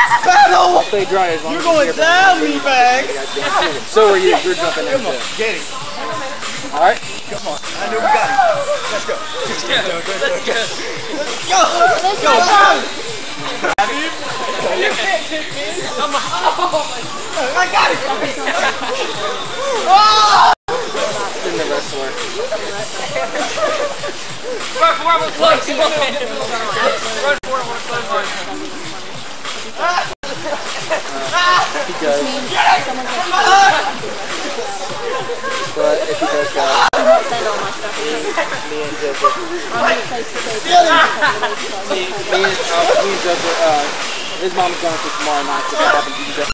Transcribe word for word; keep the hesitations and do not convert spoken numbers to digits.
Battle! I'll stay dry as long You're as going down, me bag! So are you. You're jumping in. Come on, get him. Alright? Come on. I know we got him. Let's go. Let's go. Let's go. Let's go. Let's go. Come on. I got it. Oh! In the wrestler. Run for it with close. Run for it with close. He does. But if he does go, me and Joseph. Me, me and uh, me and Joseph. Uh, his mom's going to tomorrow night. So that happens.